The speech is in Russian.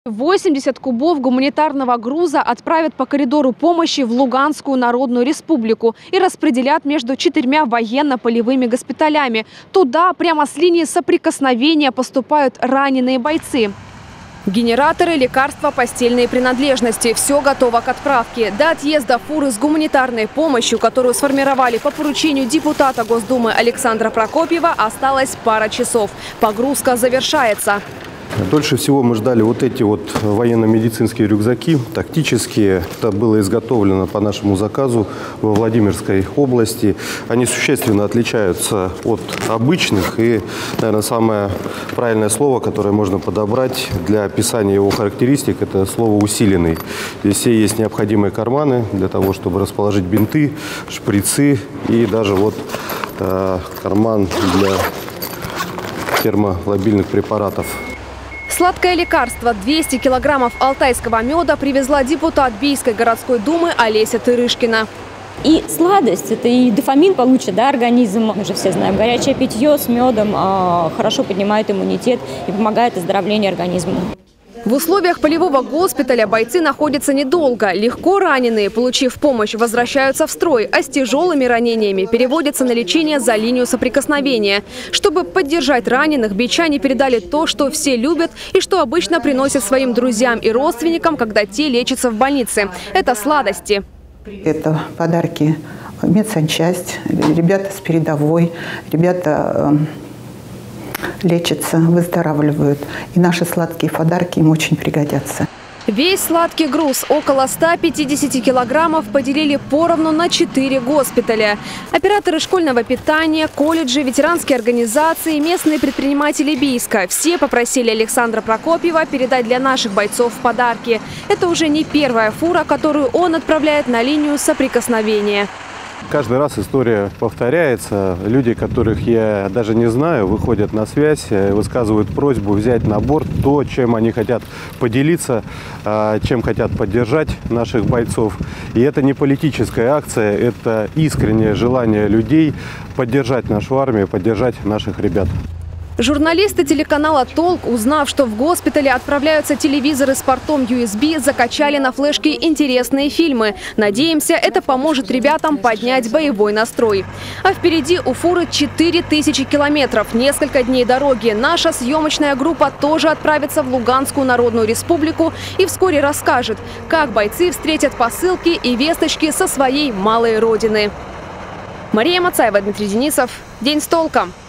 80 кубов гуманитарного груза отправят по коридору помощи в Луганскую Народную Республику и распределят между 4 военно-полевыми госпиталями. Туда прямо с линии соприкосновения поступают раненые бойцы. Генераторы, лекарства, постельные принадлежности – все готово к отправке. До отъезда фуры с гуманитарной помощью, которую сформировали по поручению депутата Госдумы Александра Прокопьева, осталось пара часов. Погрузка завершается. Дольше всего мы ждали вот эти вот военно-медицинские рюкзаки, тактические. Это было изготовлено по нашему заказу во Владимирской области. Они существенно отличаются от обычных. И, наверное, самое правильное слово, которое можно подобрать для описания его характеристик, это слово «усиленный». Здесь все есть необходимые карманы для того, чтобы расположить бинты, шприцы и даже вот карман для термолобильных препаратов. Сладкое лекарство, 200 килограммов алтайского меда привезла депутат Бийской городской думы Олеся Тырышкина. И сладость, это и дофамин получит, да, организм. Мы же все знаем, горячее питье с медом хорошо поднимает иммунитет и помогает оздоровлению организма. В условиях полевого госпиталя бойцы находятся недолго. Легко раненые, получив помощь, возвращаются в строй, а с тяжелыми ранениями переводятся на лечение за линию соприкосновения. Чтобы поддержать раненых, бичане передали то, что все любят и что обычно приносят своим друзьям и родственникам, когда те лечатся в больнице. Это сладости. Это подарки медсанчасть, ребята с передовой, ребята лечатся, выздоравливают. И наши сладкие подарки им очень пригодятся. Весь сладкий груз, около 150 килограммов, поделили поровну на 4 госпиталя. Операторы школьного питания, колледжи, ветеранские организации, местные предприниматели Бийска – все попросили Александра Прокопьева передать для наших бойцов подарки. Это уже не первая фура, которую он отправляет на линию соприкосновения. Каждый раз история повторяется. Люди, которых я даже не знаю, выходят на связь, высказывают просьбу взять на борт то, чем они хотят поделиться, чем хотят поддержать наших бойцов. И это не политическая акция, это искреннее желание людей поддержать нашу армию, поддержать наших ребят. Журналисты телеканала «Толк», узнав, что в госпитале отправляются телевизоры с портом USB, закачали на флешки интересные фильмы. Надеемся, это поможет ребятам поднять боевой настрой. А впереди у фуры 4000 километров, несколько дней дороги. Наша съемочная группа тоже отправится в Луганскую Народную Республику и вскоре расскажет, как бойцы встретят посылки и весточки со своей малой родины. Мария Мацаева, Дмитрий Денисов. День с толком.